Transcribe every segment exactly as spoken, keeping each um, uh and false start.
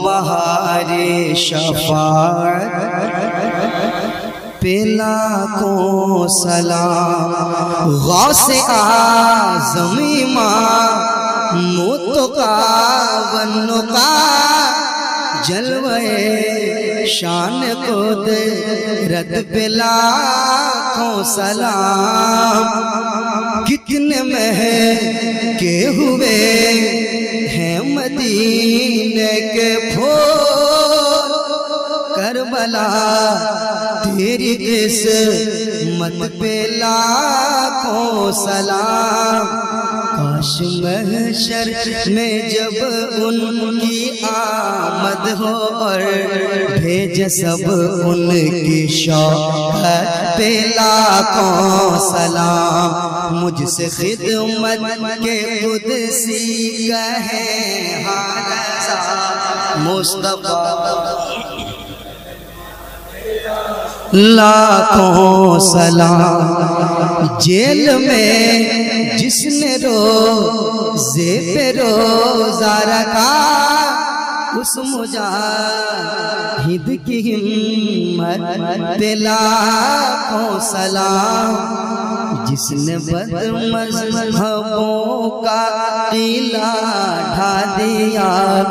بہار شفاعت پہ لاکھوں سلام، غوث اعظم امام متقا والنقا، جلوہ شان قدرت پہ لاکھوں سلام، کتنے مہکے ہوئے ہیں مدینے کے پھول، کربلا تیری قسمت پہ لاکھوں سلام، کاش محشر میں جب ان کی آمد ہو اور بھیج سب ان کی شوقت پہ لاکھوں سلام، مجھ سے خدمت کے قدسی کہیں حالزہ مصطفیٰ، لاکھوں سلام۔ جیل میں جس نے روزے پہ روزہ رکھا، اس مجاہد کی ہمت پہ لاکھوں سلام، جس نے بد مذہبوں کا قلعہ ڈھا دیا،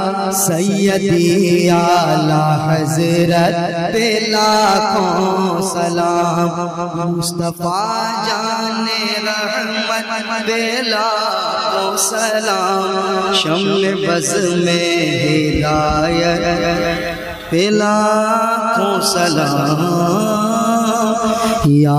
سیدی اعلیٰ حضرت پہ لاکھوں سلام، مصطفیٰ جان رحمت پہ لاکھوں سلام، شمع بز میں ہدایت پہ لاکھوں سلام، یا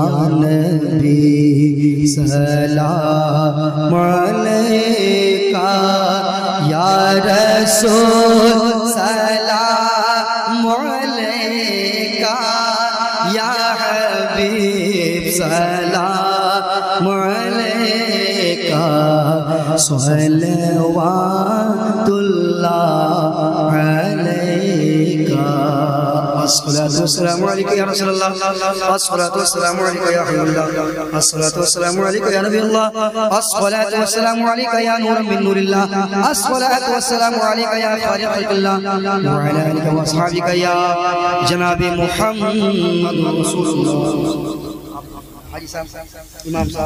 نبی سلام علیکہ، یا رسول سلام علیکہ، یا حبیب سلام علیکہ، صلوات اللہ علیکہ، الصلاة والسلام علیکہ یا رسول اللہ، الصلاة والسلام علیکہ یا حبیب اللہ، الصلاة والسلام علیکہ یا نبی اللہ، الصلاة والسلام علیکہ یا نور من نور اللہ، الصلاة والسلام علیکہ یا خالق خلق اللہ، وعلی آلکہ واصحابکہ یا جناب محمد رسول اللہ۔ حاجی صاحب، امام صاحب